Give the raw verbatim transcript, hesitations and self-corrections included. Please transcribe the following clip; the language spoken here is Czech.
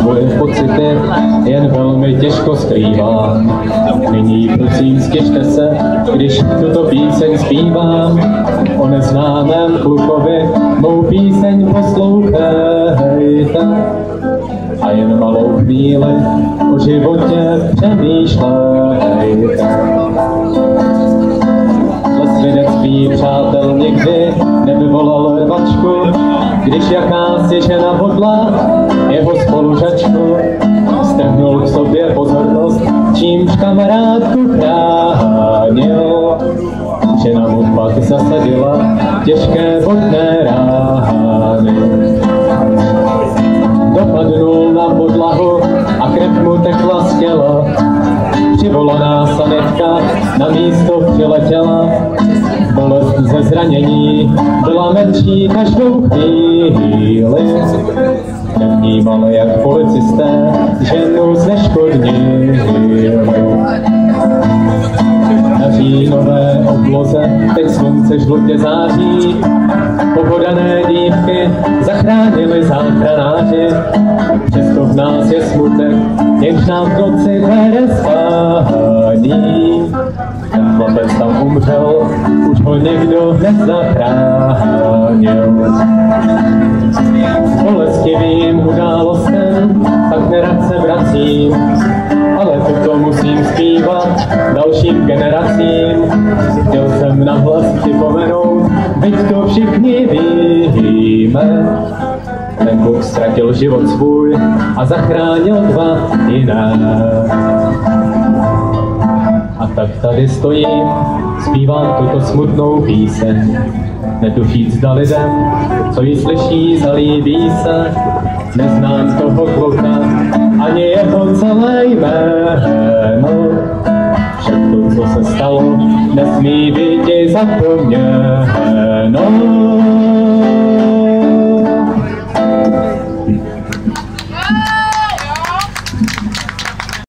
svoje pocity jen velmi těžko skrývám. Nyní prosím stěžte se, když tuto píseň zpívám. O neznámém klukovi mou píseň poslouchejte a jen malou chvíli o životě přemýšlejte. Svědectví přátel nikdy nevyvolal rvačku, když jakási žena hodla jeho spolužačku. Strhnul k sobě pozornost, čímž kamarádku chránil. Žena mu pak zasadila těžké bodné rány. Dopadnul na podlahu a krev mu tekla z těla. Přivolaná sanitka na místo přiletěla. Bolest ze zranění byla menší každou chvíli. Nevnímali, jak policisté ženu zneškodnili. Na říjnové obloze teď slunce žlutě září. Pohodané dívky zachránili záchranáři. Přesto v nás je smutek, jenž nám v noci bere spání. Ten chlapec tam umřel, už ho nikdo nezachránil. Bolestivým událostem tak nerad se vracím, ale toto musím zpívat dalším generacím. Chtěl jsem nahlas připomenout, byť to všichni víme. Ten kluk ztratil život svůj a zachránil dva jiné. A tak tady stojím, zpívám tuto smutnou píseň. Netuší, zda lidem, co ji slyší, zalíbí se. Neznám toho kluka, ani jeho celé jméno. Všechno, co se stalo, nesmí být zapomněno.